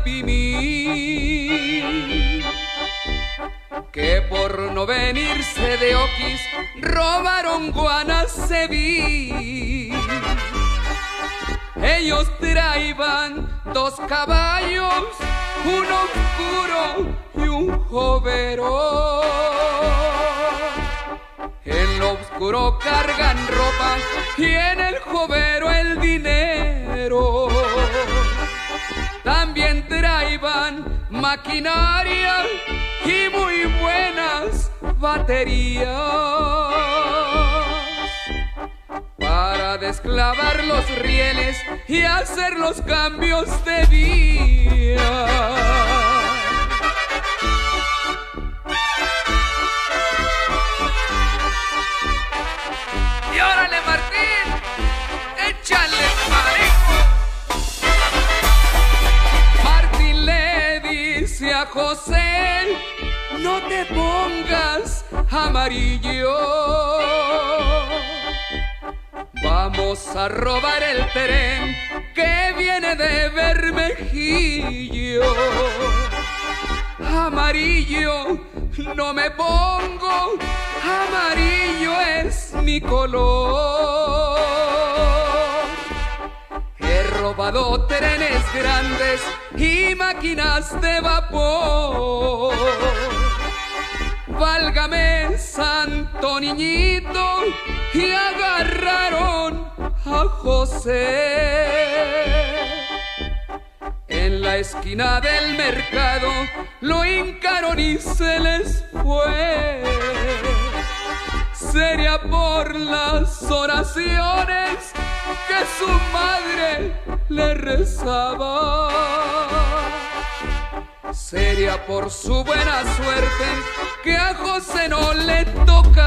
Rapimí, que por no venirse de Oquis robaron Guanaceví. Ellos traían 2 caballos, uno oscuro y un jovero. En lo oscuro cargan ropa y en el jovero el dinero. También traían maquinaria y muy buenas baterías para desclavar los rieles y hacer los cambios de vía. Y órale, Martín, échale parejo. Martín le dice a José: no te pongas amarillo, vamos a robar el tren que viene de Bermejillo. Amarillo no me pongo, amarillo es mi color. He robado trenes grandes y máquinas de vapor. Válgame santo niñito, y agarraron a José. En la esquina del mercado lo hincaron y se les fue. Sería por las oraciones que su madre le rezaba. Sería por su buena suerte que a José no le toca